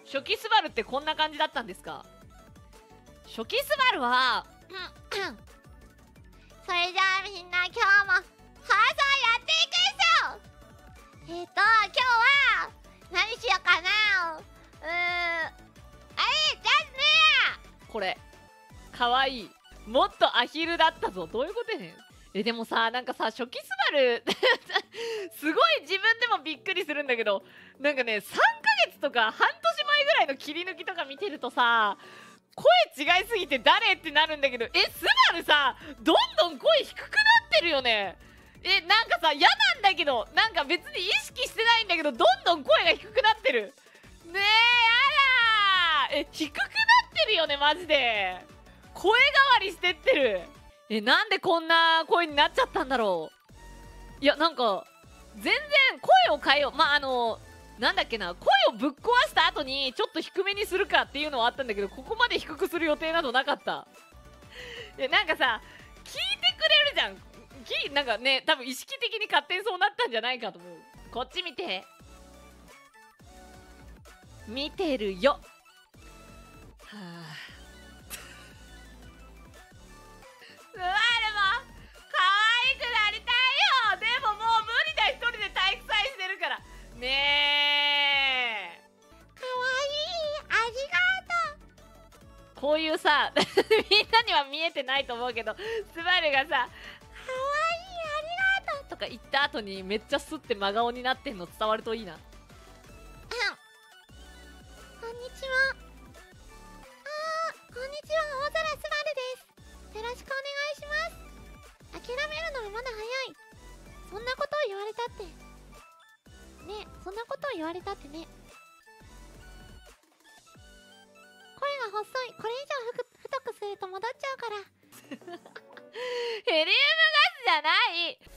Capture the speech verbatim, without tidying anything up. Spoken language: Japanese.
初期スバルってこんな感じだったんですか？初期スバルはそれじゃあみんな今日も放送やっていくんすよ。えっと今日は何しようかな。うーんあれじゃあねこれかわいい。もっとアヒルだったぞ。どういうことやねん。えでもさ、なんかさ、初期スバルすごい自分でもびっくりするんだけど、なんかねさんかげつとか半年前ぐらいの切り抜きとか見てるとさ、声違いすぎて誰ってなるんだけど、えスバルさどんどん声低くなってるよね。えなんかさ嫌なんだけど、なんか別に意識してないんだけど、どんどん声が低くなってるね。えやだー。え低くなってるよねマジで。声変わりしてってる。えなんでこんな声になっちゃったんだろう。いやなんか全然声を変えよう。まああのなんだっけな、声をぶっ壊した後にちょっと低めにするかっていうのはあったんだけど、ここまで低くする予定などなかった。いやなんかさ聞いてくれるじゃん。きなんかね多分意識的に勝手にそうなったんじゃないかと思う。こっち見て見てるよ。はあスバルも可愛くなりたいよ。でももう無理だ、一人で体育祭してるからね。えー、かわいい、ありがとう。 こういうさみんなには見えてないと思うけど、スバルがさ「かわいい、ありがとう」とか言った後にめっちゃスッて真顔になってんの伝わるといいな。 こんにちは。あーこんにちは、大空スバルです。よろしくお願いします。諦めるのはまだ早い。そんなことを言われたってね。そんなことを言われたってね。声が細い。これ以上ふく太くすると戻っちゃうから。 ヘリウムガスじゃない。